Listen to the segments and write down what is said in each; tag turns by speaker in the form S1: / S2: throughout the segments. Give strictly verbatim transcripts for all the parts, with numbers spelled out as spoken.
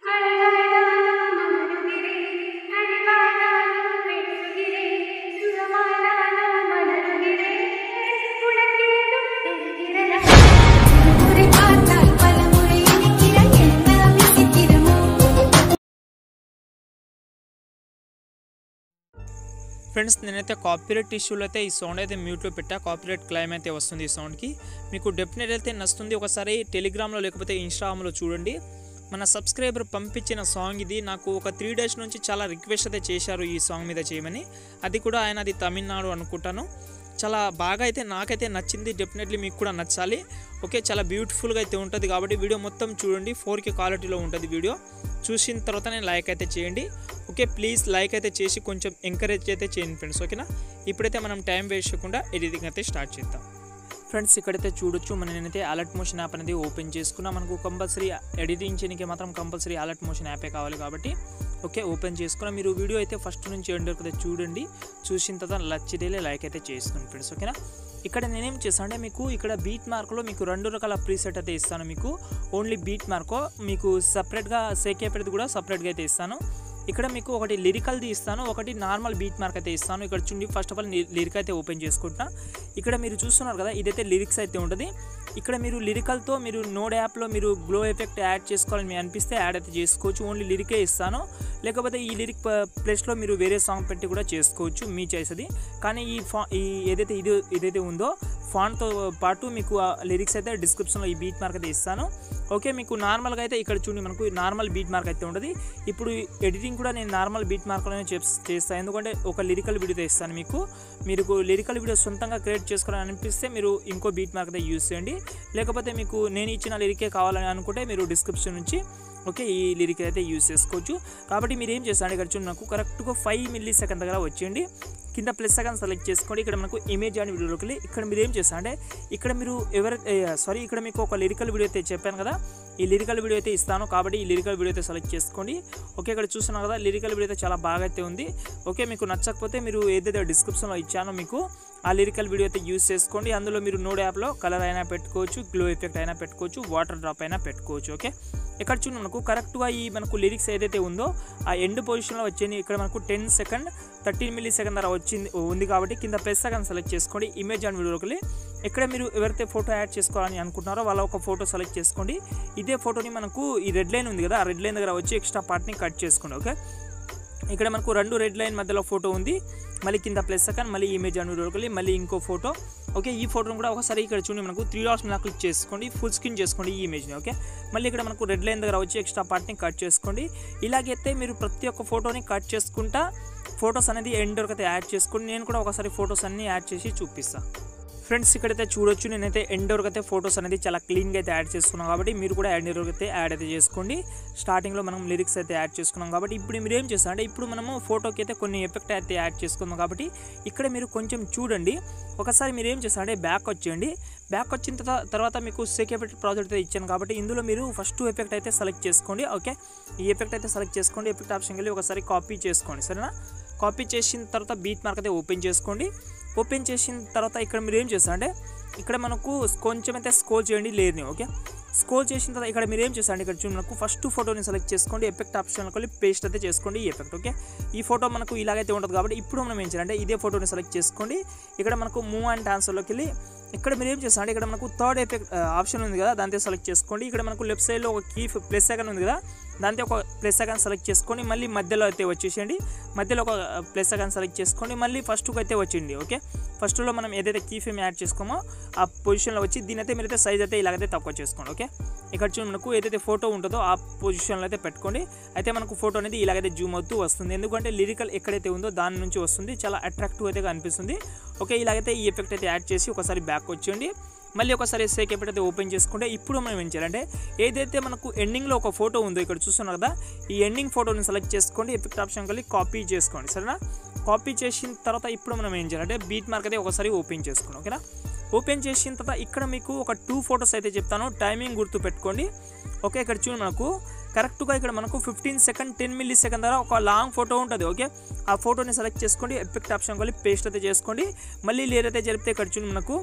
S1: Friends నేనైతే copyright ఇష్యూలో అయితే ఈ సౌండ్ అయితే మ్యూట్లో పెట్టా. కాపీరైట్ క్లైమ్ అయితే వస్తుంది ఈ సౌండ్కి. మీకు డెఫినెట్ అయితే నచ్చుతుంది. ఒకసారి టెలిగ్రామ్లో లేకపోతే ఇన్స్టాగ్రామ్లో చూడండి. మన సబ్స్క్రైబర్ పంపించిన సాంగ్ ఇది. నాకు ఒక త్రీ డేస్ నుంచి చాలా రిక్వెస్ట్ అయితే చేశారు ఈ సాంగ్ మీద చేయమని. అది కూడా ఆయన అది తమిళనాడు అనుకుంటాను. చాలా బాగా అయితే నాకైతే నచ్చింది. డెఫినెట్లీ మీకు కూడా నచ్చాలి. ఓకే, చాలా బ్యూటిఫుల్గా అయితే ఉంటుంది కాబట్టి వీడియో మొత్తం చూడండి. ఫోర్ కే క్వాలిటీలో ఉంటుంది వీడియో. చూసిన తర్వాత నేను లైక్ అయితే చేయండి. ఓకే, ప్లీజ్ లైక్ అయితే చేసి కొంచెం ఎంకరేజ్ అయితే చేయండి ఫ్రెండ్స్. ఓకేనా, ఇప్పుడైతే మనం టైం వేస్ట్ చేయకుండా ఎడిటింగ్ అయితే స్టార్ట్ చేద్దాం. ఫ్రెండ్స్ ఇక్కడైతే చూడొచ్చు, మన నేనైతే అలర్ట్ మోషన్ యాప్ అనేది ఓపెన్ చేసుకున్నా. మనకు కంపల్సరీ ఎడిటింగ్ చేయడానికి మాత్రం కంపల్సరీ అలర్ట్ మోషన్ యాపే కావాలి కాబట్టి ఓకే ఓపెన్ చేసుకున్నా. మీరు వీడియో అయితే ఫస్ట్ నుంచి ఎండ్ వరకు అయితే చూడండి. చూసిన తర్వాత నచ్చితే లైక్ అయితే చేసుకోండి ఫ్రెండ్స్. ఓకేనా, ఇక్కడ నేనేం చేస్తాను అంటే మీకు ఇక్కడ బీట్ మార్క్లో మీకు రెండు రకాల ప్రీసెట్ అయితే ఇస్తాను. మీకు ఓన్లీ బీట్ మార్కో, మీకు సపరేట్గా సేకేపేది కూడా సపరేట్గా అయితే ఇస్తాను. ఇక్కడ మీకు ఒకటి లిరికల్ది ఇస్తాను, ఒకటి నార్మల్ బీట్ మార్క్ అయితే ఇస్తాను. ఇక్కడ చూడండి, ఫస్ట్ ఆఫ్ ఆల్ లిరిక్ అయితే ఓపెన్ చేసుకుంటా. ఇక్కడ మీరు చూస్తున్నారు కదా, ఇదైతే లిరిక్స్ అయితే ఉంటుంది. ఇక్కడ మీరు లిరికల్తో మీరు నోడ్ యాప్లో మీరు గ్లో ఎఫెక్ట్ యాడ్ చేసుకోవాలని మీరు అనిపిస్తే యాడ్ అయితే చేసుకోవచ్చు. ఓన్లీ లిరికే ఇస్తాను. లేకపోతే ఈ లిరిక్ ప్లేస్లో మీరు వేరే సాంగ్ పెట్టి కూడా చేసుకోవచ్చు, మీ చాయిస్ అది. కానీ ఈ ఫా ఈ ఏదైతే ఇది ఏదైతే ఉందో ఫాంట్తో పాటు మీకు లిరిక్స్ అయితే డిస్క్రిప్షన్లో ఈ బీట్ మార్క్ అయితే ఇస్తాను. ఓకే, మీకు నార్మల్గా అయితే ఇక్కడ చూడండి, మనకు నార్మల్ బీట్ మార్క్ అయితే ఉంటుంది. ఇప్పుడు ఎడిటింగ్ కూడా నేను నార్మల్ బీట్ మార్క్లోనే చేస్తాను, ఎందుకంటే ఒక లిరికల్ వీడియో ఇస్తాను మీకు. మీరు లిరికల్ వీడియో సొంతంగా క్రియేట్ చేసుకోవాలని అనిపిస్తే మీరు ఇంకో బీట్ మార్క్ అయితే యూజ్ చేయండి. లేకపోతే మీకు నేను ఇచ్చిన లిరికే కావాలని అనుకుంటే మీరు డిస్క్రిప్షన్ నుంచి ఓకే ఈ లిరిక్ అయితే యూజ్ చేసుకోవచ్చు. కాబట్టి మీరు ఏం చేస్తారంటే ఇక్కడ చూడండి, నాకు కరెక్ట్గా ఫైవ్ మిల్లీ సెకండ్ దగ్గర వచ్చేయండి. కింద ప్లస్ సెకండ్ సెలెక్ట్ చేసుకోండి. ఇక్కడ మనకు ఇమేజ్ అని వీడియోలోకి వెళ్ళి ఇక్కడ మీరు ఏం చేస్తారంటే ఇక్కడ మీరు ఎవరు సారీ ఇక్కడ మీకు ఒక లిరికల్ వీడియో అయితే చెప్పాను కదా, ఈ లిరికల్ వీడియో అయితే ఇస్తాను. కాబట్టి ఈ లిరికల్ వీడియో అయితే సెలెక్ట్ చేసుకోండి. ఓకే, ఇక్కడ చూస్తున్నారు కదా, లిరికల్ వీడియో అయితే చాలా బాగా అయితే ఉంది. ఓకే, మీకు నచ్చకపోతే మీరు ఏదైతే డిస్క్రిప్షన్లో ఇచ్చానో మీకు ఆ లిరికల్ వీడియో అయితే యూజ్ చేసుకోండి. అందులో మీరు నోడ్ యాప్లో కలర్ అయినా పెట్టుకోవచ్చు, గ్లో ఎఫెక్ట్ అయినా పెట్టుకోవచ్చు, వాటర్ డ్రాప్ అయినా పెట్టుకోవచ్చు. ఓకే, ఇక్కడ చూడండి, మనకు కరెక్ట్గా ఈ మనకు లిరిక్స్ ఏదైతే ఉందో ఆ ఎండ్ పొజిషన్లో వచ్చింది. ఇక్కడ మనకు ten second thirteen millisecond ధర వచ్చింది ఉంది కాబట్టి కింద ప్లస్ సెకండ్ సెలెక్ట్ చేసుకోండి. ఇమేజ్ అండ్ వీడియోకి ఇక్కడ మీరు ఎవరైతే ఫోటో యాడ్ చేసుకోవాలని అనుకుంటున్నారో వాళ్ళ ఒక ఫోటో సెలెక్ట్ చేసుకోండి. ఇదే ఫోటోని మనకు ఈ రెడ్ లైన్ ఉంది కదా, ఆ రెడ్ లైన్ దగ్గర వచ్చి ఎక్స్ట్రా పార్ట్ని కట్ చేసుకోండి. ఓకే, ఇక్కడ మనకు రెండు రెడ్ లైన్ మధ్యలో ఫోటో ఉంది. మళ్ళీ కింద ప్లస్ సెకండ్, మళ్ళీ ఇమేజ్ అండ్ వీడియోకి మళ్ళీ ఇంకో ఫోటో. ఓకే, ఈ ఫోటోను కూడా ఒకసారి ఇక్కడ చూడండి, మనకు త్రీ డాట్స్ మీద క్లిక్ చేసుకోండి, ఫుల్ స్క్రీన్ చేసుకోండి ఈ ఇమేజ్ని. ఓకే, మళ్ళీ ఇక్కడ మనకు రెడ్ లైన్ దగ్గర వచ్చి ఎక్స్ట్రా పార్ట్ని కట్ చేసుకోండి. ఇలాగైతే మీరు ప్రతి ఒక్క ఫోటోని కట్ చేసుకుంటా ఫొటోస్ అనేది ఎండ్ వరకు అయితే యాడ్ చేసుకోండి. నేను కూడా ఒకసారి ఫొటోస్ అన్ని యాడ్ చేసి చూపిస్తాను. ఫ్రెండ్స్ ఇక్కడైతే చూడొచ్చు, నేనైతే ఎండ్ వరకు అయితే ఫొటోస్ అనేది చాలా క్లీన్గా అయితే యాడ్ చేసుకున్నాం కాబట్టి మీరు కూడా ఎండ్ వరకు అయితే యాడ్ అయితే చేసుకోండి. స్టార్టింగ్లో మనం లిరిక్స్ అయితే యాడ్ చేసుకున్నాం కాబట్టి ఇప్పుడు మీరు ఏం చేస్తారంటే ఇప్పుడు మనము ఫోటోకి అయితే కొన్ని ఎఫెక్ట్ అయితే యాడ్ చేసుకున్నాం కాబట్టి ఇక్కడ మీరు కొంచెం చూడండి. ఒకసారి మీరు ఏం చేస్తారంటే బ్యాక్ వచ్చేయండి. బ్యాక్ వచ్చిన తర్వాత మీకు సేక్ ఎఫెక్ట్ ప్రాజెక్ట్ అయితే ఇచ్చాను కాబట్టి ఇందులో మీరు ఫస్ట్ ఎఫెక్ట్ అయితే సెలెక్ట్ చేసుకోండి. ఓకే, ఈ ఎఫెక్ట్ అయితే సెలెక్ట్ చేసుకోండి. ఎఫెక్ట్ ఆప్షన్కి వెళ్ళి ఒకసారి కాపీ చేసుకోండి, సరేనా. కాపీ చేసిన తర్వాత బీట్ మార్క్ అయితే ఓపెన్ చేసుకోండి. ఓపెన్ చేసిన తర్వాత ఇక్కడ మీరు ఏం చేస్తారంటే ఇక్కడ మనకు కొంచెం అయితే స్క్రోల్ చేయండి లేయర్ని. ఓకే, స్క్రోల్ చేసిన తర్వాత ఇక్కడ మీరు ఏం చేస్తారంటే ఇక్కడ చూడండి, మనకు ఫస్ట్ ఫోటోని సెలెక్ట్ చేసుకోండి. ఎఫెక్ట్ ఆప్షన్కి వెళ్ళి పేస్ట్ అయితే చేసుకోండి ఈ ఎఫెక్ట్. ఓకే, ఈ ఫోటో మనకు ఇలాగైతే ఉంటుంది కాబట్టి ఇప్పుడు మనం ఏం చేయాలంటే ఇదే ఫోటోని సెలెక్ట్ చేసుకోండి. ఇక్కడ మనకు మూవ్ అండ్ ట్రాన్స్ఫర్లోకి వెళ్ళి ఇక్కడ మీరు ఏం చేస్తారంటే ఇక్కడ మనకు థర్డ్ ఎఫెక్ట్ ఆప్షన్ ఉంది కదా, దాంతో సెలెక్ట్ చేసుకోండి. ఇక్కడ మనకు లెఫ్ట్ సైడ్లో ఒక కీ ప్లస్ సెకండ్ ఉంది కదా, దాంతో ఒక ప్లస్ సెకండ్ సెలెక్ట్ చేసుకొని మళ్ళీ మధ్యలో అయితే వచ్చేసేయండి. మధ్యలో ఒక ప్లస్ సెకండ్ సెలెక్ట్ చేసుకోండి, మళ్ళీ ఫస్ట్కి అయితే వచ్చింది. ఓకే, ఫస్ట్లో మనం ఏదైతే కీ ఫ్రేమ్ యాడ్ చేసుకోమో ఆ పొజిషన్లో వచ్చి దీని అయితే మీరైతే సైజ్ అయితే ఇలాగైతే తక్కువ చేసుకోండి. ఓకే, ఇక్కడ చూడండి, మనకు ఏదైతే ఫోటో ఉంటుందో ఆ పొజిషన్లో అయితే పెట్టుకోండి. అయితే మనకు ఫోటో అనేది ఇలాగైతే జూమ్ అవుతూ వస్తుంది, ఎందుకంటే లిరికల్ ఎక్కడైతే ఉందో దాని నుంచి వస్తుంది, చాలా అట్రాక్టివ్ అయితే అనిపిస్తుంది. ఓకే, ఇలాగైతే ఈ ఎఫెక్ట్ అయితే యాడ్ చేసి ఒకసారి బ్యాక్ వచ్చేయండి. మళ్ళీ ఒకసారి సేక్ ఎఫెక్ట్ అయితే ఓపెన్ చేసుకుంటే ఇప్పుడు మనం ఏం చేయాలంటే ఏదైతే మనకు ఎండింగ్లో ఒక ఫోటో ఉందో ఇక్కడ చూస్తున్నారు కదా, ఈ ఎండింగ్ ఫోటోని సెలెక్ట్ చేసుకోండి. ఎఫెక్ట్ ఆప్షన్ కలిగి కాపీ చేసుకోండి, సరేనా. కాపీ చేసిన తర్వాత ఇప్పుడు మనం ఏం చేయాలంటే బీట్ మార్క్ అయితే ఒకసారి ఓపెన్ చేసుకోండి. ఓకేనా, ఓపెన్ చేసిన తర్వాత ఇక్కడ మీకు ఒక టూ ఫొటోస్ అయితే చెప్తాను, టైమింగ్ గుర్తు పెట్టుకోండి. ఓకే, ఇక్కడ చూడండి, మనకు కరెక్ట్గా ఇక్కడ మనకు fifteen second ten millisecond ద్వారా ఒక లాంగ్ ఫోటో ఉంటుంది. ఓకే, ఆ ఫోటోని సెలెక్ట్ చేసుకోండి. ఎఫెక్ట్ ఆప్షన్ కలిగి పేస్ట్ అయితే చేసుకోండి. మళ్ళీ లేయర్ అయితే జరిపితే ఇక్కడ చూడండి, మనకు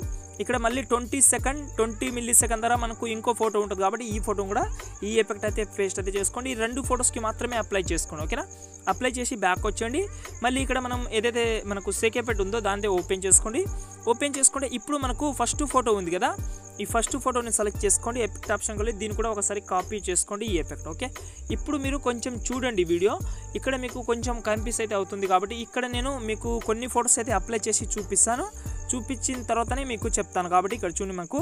S1: ఇక్కడ మళ్ళీ twenty second twenty millisecond ద్వారా మనకు ఇంకో ఫోటో ఉంటుంది కాబట్టి ఈ ఫోటో కూడా ఈ ఎఫెక్ట్ అయితే పేస్ట్ అయితే చేసుకోండి. ఈ రెండు ఫొటోస్కి మాత్రమే అప్లై చేసుకోండి. ఓకేనా, అప్లై చేసి బ్యాక్ వచ్చేయండి. మళ్ళీ ఇక్కడ మనం ఏదైతే మనకు సేక్ ఎఫెక్ట్ ఉందో దాంతో ఓపెన్ చేసుకోండి. ఓపెన్ చేసుకుంటే ఇప్పుడు మనకు ఫస్ట్ ఫోటో ఉంది కదా, ఈ ఫస్ట్ ఫోటోని సెలెక్ట్ చేసుకోండి. ఎఫెక్ట్ ఆప్షన్ వెళ్ళి దీన్ని కూడా ఒకసారి కాపీ చేసుకోండి ఈ ఎఫెక్ట్. ఓకే, ఇప్పుడు మీరు కొంచెం చూడండి వీడియో, ఇక్కడ మీకు కొంచెం కన్ఫ్యూజ్ అయితే అవుతుంది కాబట్టి ఇక్కడ నేను మీకు కొన్ని ఫొటోస్ అయితే అప్లై చేసి చూపిస్తాను. చూపించిన తర్వాతనే మీకు చెప్తాను కాబట్టి ఇక్కడ చూడండి మనకు.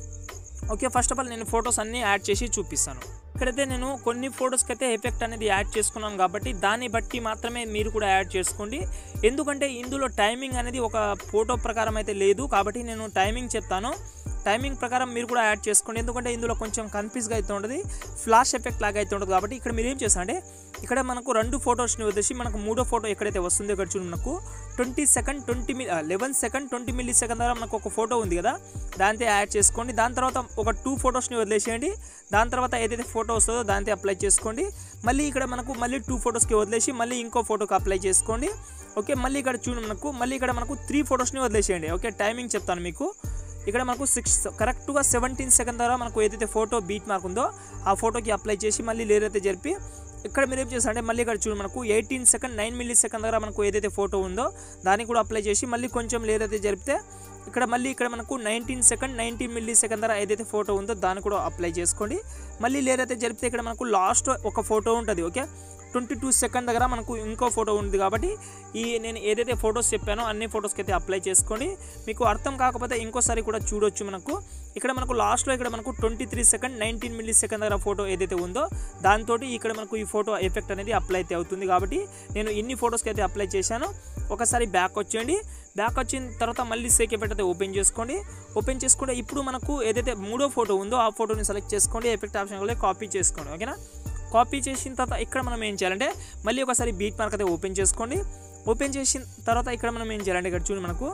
S1: ఓకే, ఫస్ట్ ఆఫ్ ఆల్ నేను ఫొటోస్ అన్నీ యాడ్ చేసి చూపిస్తాను. ఇక్కడైతే నేను కొన్ని ఫొటోస్కి అయితే ఎఫెక్ట్ అనేది యాడ్ చేసుకున్నాను కాబట్టి దాన్ని బట్టి మాత్రమే మీరు కూడా యాడ్ చేసుకోండి. ఎందుకంటే ఇందులో టైమింగ్ అనేది ఒక ఫోటో ప్రకారం అయితే లేదు కాబట్టి నేను టైమింగ్ చెప్తాను. టైమింగ్ ప్రకారం మీరు కూడా యాడ్ చేసుకోండి. ఎందుకంటే ఇందులో కొంచెం కన్ఫ్యూజ్గా అయితే ఉంటుంది, ఫ్లాష్ ఎఫెక్ట్ లాగా అయితే ఉంటుంది కాబట్టి ఇక్కడ మీరు ఏం చేస్తారంటే ఇక్కడ మనకు రెండు ఫొటోస్ని వదిలేసి మనకు మూడో ఫోటో ఎక్కడైతే వస్తుందో ఇక్కడ చూడండి మనకు twenty second twenty mil eleven second twenty millisecond ద్వారా మనకు ఒక ఫోటో ఉంది కదా, దాంతో యాడ్ చేసుకోండి. దాని తర్వాత ఒక టూ ఫొటోస్ని వదిలేసేయండి. దాని తర్వాత ఏదైతే ఫోటో వస్తుందో దాంతో అప్లై చేసుకోండి. మళ్ళీ ఇక్కడ మనకు మళ్ళీ టూ ఫొటోస్కి వదిలేసి మళ్ళీ ఇంకో ఫోటోకి అప్లై చేసుకోండి. ఓకే, మళ్ళీ ఇక్కడ చూడండి మనకు మళ్ళీ ఇక్కడ మనకు త్రీ ఫొటోస్ని వదిలేసేయండి. ఓకే, టైమింగ్ చెప్తాను మీకు. ఇక్కడ మనకు సిక్స్ కరెక్ట్గా సెవెంటీన్ సెకండ్ ద్వారా మనకు ఏదైతే ఫోటో బీట్ మార్క్ ఉందో ఆ ఫోటోకి అప్లై చేసి మళ్ళీ లేయర్ అయితే జరిపి ఇక్కడ మీరు ఏం చేస్తారంటే మళ్ళీ ఇక్కడ చూడండి మనకు eighteen second nine millisecond దగ్గర మనకు ఏదైతే ఫోటో ఉందో దానికి కూడా అప్లై చేసి మళ్ళీ కొంచెం లేయర్ అయితే జరిపితే ఇక్కడ మళ్ళీ ఇక్కడ మనకు nineteen second nineteen millisecond దగ్గర ఏదైతే ఫోటో ఉందో దాన్ని కూడా అప్లై చేసుకోండి. మళ్ళీ లేయర్ అయితే జరిపితే ఇక్కడ మనకు లాస్ట్ ఒక ఫోటో ఉంటుంది. ఓకే, ట్వంటీ టూ సెకండ్ దగ్గర మనకు ఇంకో ఫోటో ఉంది కాబట్టి ఈ నేను ఏదైతే ఫొటోస్ చెప్పానో అన్ని ఫొటోస్కి అయితే అప్లై చేసుకోండి. మీకు అర్థం కాకపోతే ఇంకోసారి కూడా చూడొచ్చు. మనకు ఇక్కడ మనకు లాస్ట్లో ఇక్కడ మనకు twenty three second nineteen millisecond దగ్గర ఫోటో ఏదైతే ఉందో దాంతో ఇక్కడ మనకు ఈ ఫోటో ఎఫెక్ట్ అనేది అప్లై అయితే అవుతుంది కాబట్టి నేను ఇన్ని ఫొటోస్కి అయితే అప్లై చేశాను. ఒకసారి బ్యాక్ వచ్చేయండి. బ్యాక్ వచ్చిన తర్వాత మళ్ళీ సేక్ ఎఫెక్ట్ అయితే ఓపెన్ చేసుకోండి. ఓపెన్ చేసుకుంటే ఇప్పుడు మనకు ఏదైతే మూడో ఫోటో ఉందో ఆ ఫోటోని సెలెక్ట్ చేసుకోండి. ఎఫెక్ట్ ఆప్షన్ వల్ల కాపీ చేసుకోండి. ఓకేనా, కాపీ చేసిన తర్వాత ఇక్కడ మనం ఏం చేయాలంటే మళ్ళీ ఒకసారి బీట్ మార్క్ అయితే ఓపెన్ చేసుకోండి. ఓపెన్ చేసిన తర్వాత ఇక్కడ మనం ఏం చేయాలంటే ఇక్కడ చూడండి మనకు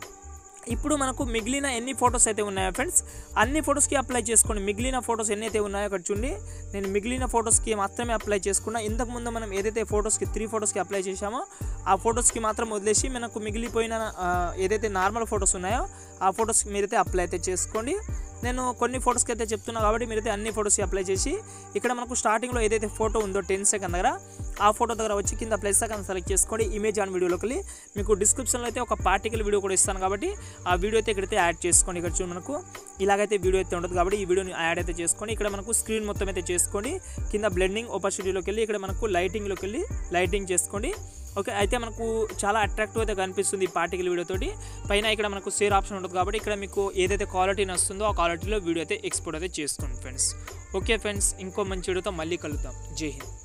S1: ఇప్పుడు మనకు మిగిలిన ఎన్ని ఫొటోస్ అయితే ఉన్నాయో ఫ్రెండ్స్ అన్ని ఫొటోస్కి అప్లై చేసుకోండి. మిగిలిన ఫొటోస్ ఎన్ని అయితే ఉన్నాయో ఇక్కడ చూడండి నేను మిగిలిన ఫొటోస్కి మాత్రమే అప్లై చేసుకున్నా. ఇంతకుముందు మనం ఏదైతే ఫొటోస్కి త్రీ ఫొటోస్కి అప్లై చేసామో ఆ ఫొటోస్కి మాత్రం వదిలేసి మనకు మిగిలిపోయిన ఏదైతే నార్మల్ ఫొటోస్ ఉన్నాయో ఆ ఫొటోస్కి మీరైతే అప్లై అయితే చేసుకోండి. నేను కొన్ని ఫొటోస్కి అయితే చెప్తున్నా కాబట్టి మీరైతే అన్ని ఫొటోస్కి అప్లై చేసి ఇక్కడ మనకు స్టార్టింగ్లో ఏదైతే ఫోటో ఉందో టెన్ సెకండ్ దగ్గర ఆ ఫోటో దగ్గర వచ్చి కింద ప్లస్ సెకండ్ సెలెక్ట్ చేసుకోండి. ఇమేజ్ ఆన్ వీడియోలోకి వెళ్ళి మీకు డిస్క్రిప్షన్లో అయితే ఒక పార్టికల్ వీడియో కూడా ఇస్తాను కాబట్టి ఆ వీడియో అయితే ఇక్కడైతే యాడ్ చేసుకోండి. ఇక్కడ చూడండి మనకు ఇలాగైతే వీడియో అయితే ఉంటుంది కాబట్టి ఈ వీడియోని యాడ్ అయితే చేసుకోండి. ఇక్కడ మనకు స్క్రీన్ మొత్తం అయితే చేసుకోండి. కింద బ్లెండింగ్ ఓపాసిటీలోకి వెళ్ళి ఇక్కడ మనకు లైటింగ్లోకి వెళ్ళి లైటింగ్ చేసుకోండి. ఓకే, అయితే మనకు చాలా అట్రాక్టివ్ అయితే కనిపిస్తుంది ఈ పార్టికల్ వీడియోతోటి. పైన ఇక్కడ మనకు షేర్ ఆప్షన్ ఉంటుంది కాబట్టి ఇక్కడ మీకు ఏదైతే క్వాలిటీ నస్తుందో ఆ క్వాలిటీలో వీడియో అయితే ఎక్స్పోర్ట్ అయితే చేసుకోండి ఫ్రెండ్స్. ఓకే ఫ్రెండ్స్, ఇంకో మంచి వీడియోతో మళ్ళీ కలుద్దాం. జై హింద్.